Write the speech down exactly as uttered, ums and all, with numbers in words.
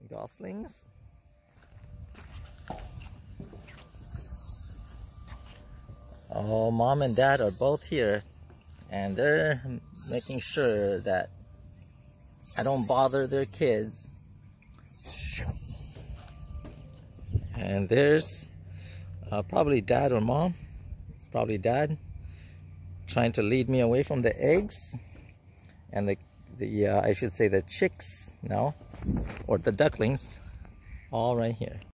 Goslings. Oh, mom and dad are both here, and they're making sure that I don't bother their kids. And there's uh, probably dad or mom. It's probably dad trying to lead me away from the eggs and the the uh, I should say the chicks now, or the ducklings, all right here.